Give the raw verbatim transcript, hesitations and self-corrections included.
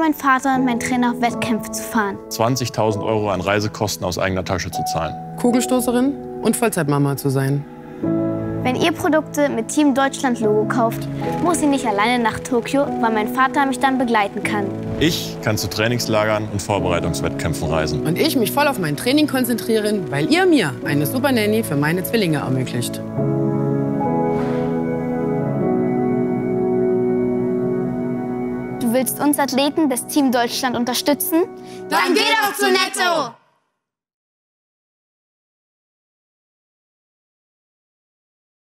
mein Vater und mein Trainer auf Wettkämpfe zu fahren. zwanzigtausend Euro an Reisekosten aus eigener Tasche zu zahlen. Kugelstoßerin und Vollzeitmama zu sein. Wenn ihr Produkte mit Team Deutschland Logo kauft, muss ich nicht alleine nach Tokio, weil mein Vater mich dann begleiten kann. Ich kann zu Trainingslagern und Vorbereitungswettkämpfen reisen. Und ich mich voll auf mein Training konzentrieren, weil ihr mir eine super Nanny für meine Zwillinge ermöglicht. Du willst uns Athleten des Team Deutschland unterstützen? Dann geh doch zu Netto!